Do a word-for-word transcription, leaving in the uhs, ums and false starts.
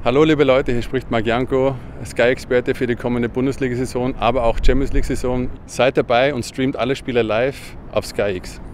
Hallo liebe Leute, hier spricht Marc Janko, Sky-Experte für die kommende Bundesliga-Saison, aber auch Champions League-Saison. Seid dabei und streamt alle Spiele live auf Sky X.